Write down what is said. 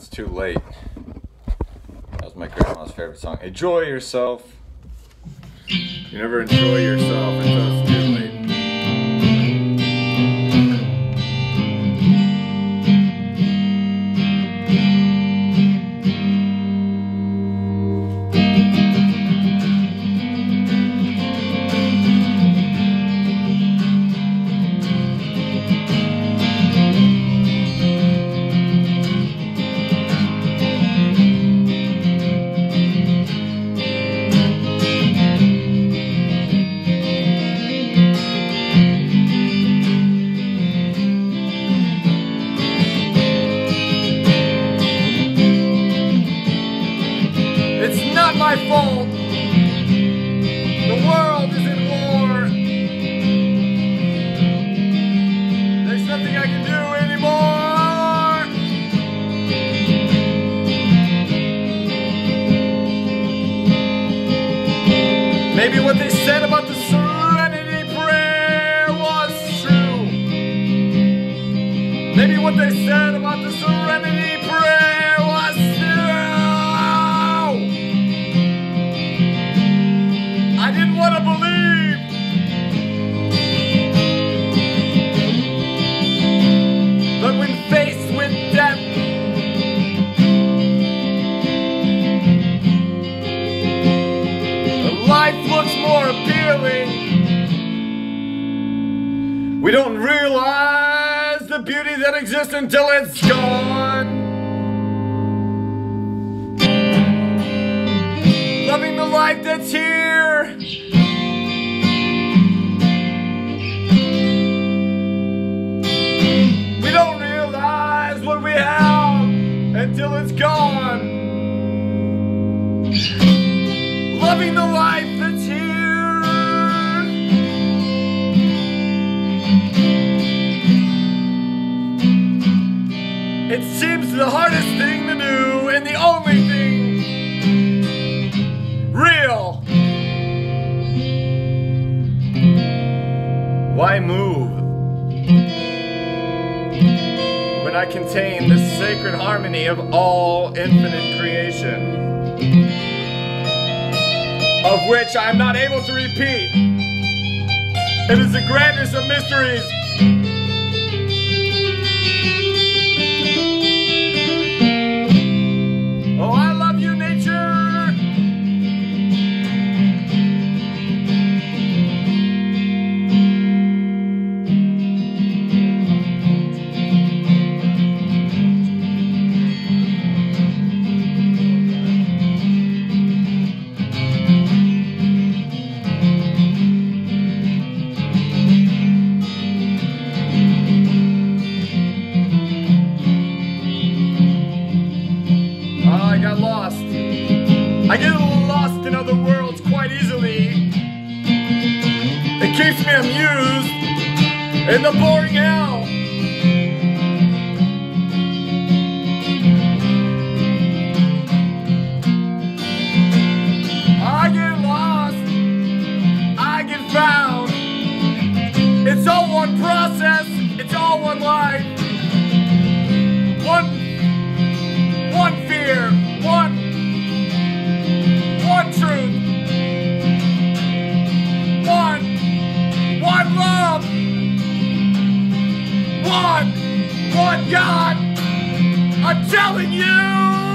it's too late. That was my grandma's favorite song. Enjoy yourself. You never enjoy yourself until it's too late. My fault. The world is in war. There's nothing I can do anymore. Maybe what they said about the Serenity Prayer was true. Maybe what they said about the Serenity Prayer was true. I didn't want to believe. But when faced with death, life looks more appealing. We don't realize the beauty that exists until it's gone. Loving the life that's here. We don't realize what we have until it's gone. Loving the life that's here. It seems the hardest thing to do and the only thing real. Why move when I contain the sacred harmony of all infinite creation, of which I am not able to repeat? It is the grandest of mysteries. Oh, I love you, nature. I got lost. I get lost in other worlds quite easily. It keeps me amused in the boring hell. I get lost. I get found. It's all one process. It's all one life. One fear, one truth, one love, one God. I'm telling you.